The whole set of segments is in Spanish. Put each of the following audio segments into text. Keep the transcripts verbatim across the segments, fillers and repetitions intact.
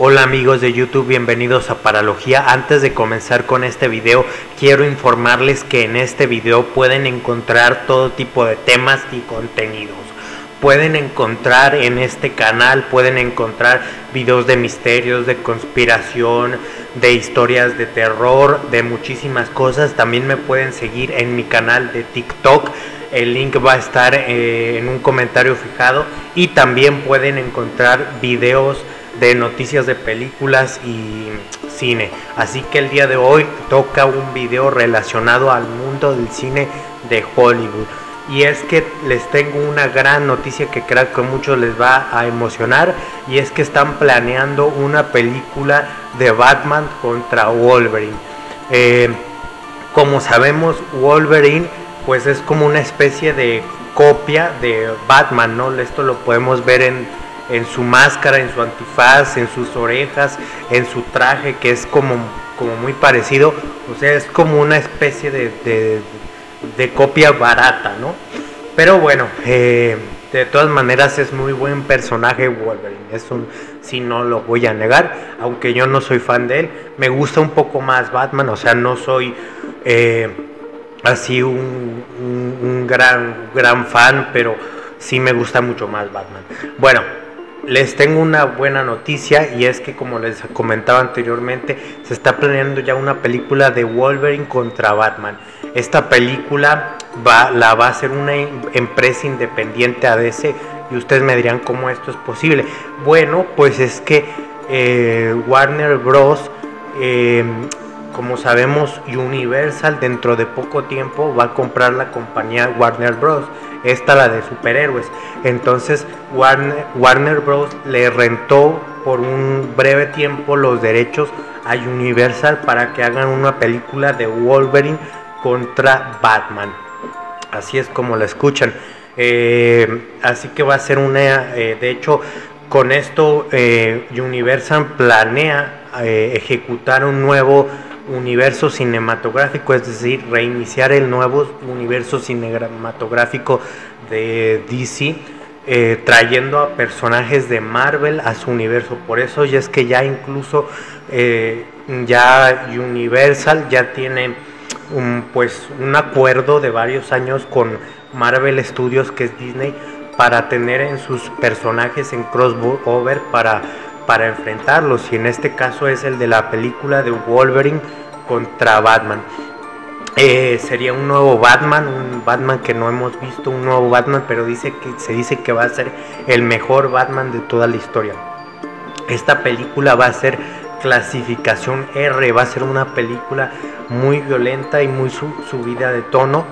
Hola amigos de YouTube, bienvenidos a Paralogía. Antes de comenzar con este video, quiero informarles que en este video pueden encontrar todo tipo de temas y contenidos. Pueden encontrar en este canal, pueden encontrar videos de misterios, de conspiración, de historias de terror, de muchísimas cosas. También me pueden seguir en mi canal de TikTok. El link va a estar eh, en un comentario fijado. Y también pueden encontrar videos de noticias de películas y cine. Así que el día de hoy toca un video relacionado al mundo del cine de Hollywood. Y es que les tengo una gran noticia que creo que a muchos les va a emocionar. Y es que están planeando una película de Batman contra Wolverine. Eh, como sabemos, Wolverine pues es como una especie de copia de Batman, ¿no? Esto lo podemos ver en en su máscara, en su antifaz, en sus orejas, en su traje, que es como, como muy parecido. O sea, es como una especie de, de, de copia barata, ¿no? Pero bueno, eh, de todas maneras es muy buen personaje Wolverine. Es un, sí, no lo voy a negar, aunque yo no soy fan de él. Me gusta un poco más Batman, o sea, no soy eh, así un, un, un gran, gran fan, pero sí me gusta mucho más Batman. Bueno, les tengo una buena noticia, y es que, como les comentaba anteriormente, se está planeando ya una película de Wolverine contra Batman. Esta película va, la va a hacer una empresa independiente a D C, y ustedes me dirán cómo esto es posible. Bueno, pues es que eh, Warner Bros., eh, como sabemos, Universal dentro de poco tiempo va a comprar la compañía Warner Bros., esta la de superhéroes. Entonces Warner, Warner Bros. Le rentó por un breve tiempo los derechos a Universal para que hagan una película de Wolverine contra Batman. Así es como la escuchan. Eh, así que va a ser una, eh, de hecho, con esto eh, Universal planea eh, ejecutar un nuevo universo cinematográfico, es decir, reiniciar el nuevo universo cinematográfico de D C, eh, trayendo a personajes de Marvel a su universo. Por eso ya es que ya incluso eh, ya Universal ya tiene un, pues, un acuerdo de varios años con Marvel Studios, que es Disney, para tener en sus personajes en crossover para para enfrentarlos, y en este caso es el de la película de Wolverine contra Batman. Eh, sería un nuevo Batman, un Batman que no hemos visto, un nuevo Batman, pero dice que se dice que va a ser el mejor Batman de toda la historia. Esta película va a ser clasificación R, va a ser una película muy violenta y muy su, subida de tono.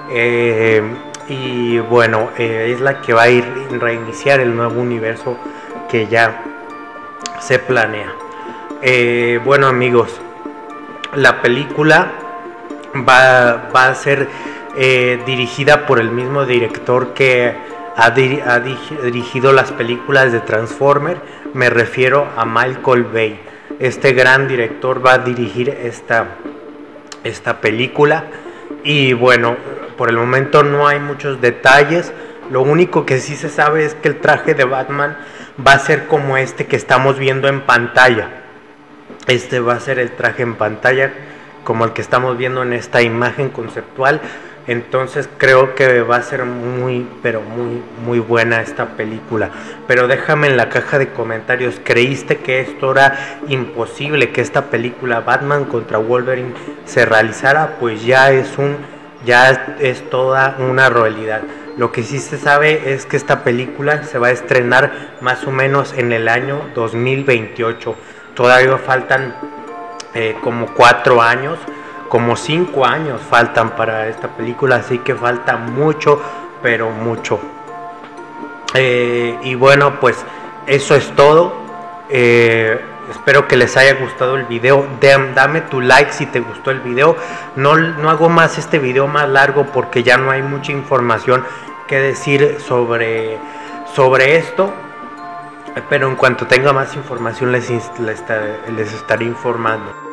Eh, y bueno, eh, es la que va a ir reiniciar el nuevo universo que ya se planea. Eh, bueno amigos, la película va, va a ser eh, dirigida por el mismo director que ha, dir, ha dirigido las películas de Transformers. Me refiero a Michael Bay. Este gran director va a dirigir esta, esta película. Y bueno, por el momento no hay muchos detalles. Lo único que sí se sabe es que el traje de Batman va a ser como este que estamos viendo en pantalla. Este va a ser el traje en pantalla, como el que estamos viendo en esta imagen conceptual. Entonces creo que va a ser muy, pero muy, muy buena esta película. Pero déjame en la caja de comentarios, ¿creíste que esto era imposible, que esta película Batman contra Wolverine se realizara? Pues ya es un, ya es toda una realidad. Lo que sí se sabe es que esta película se va a estrenar más o menos en el año dos mil veintiocho. Todavía faltan eh, como cuatro años, como cinco años faltan para esta película, así que falta mucho, pero mucho. Eh, y bueno, pues eso es todo. Eh, espero que les haya gustado el video. Dame tu like si te gustó el video. No, no hago más este video más largo porque ya no hay mucha información que decir sobre, sobre esto, pero en cuanto tenga más información les, les, les estaré informando.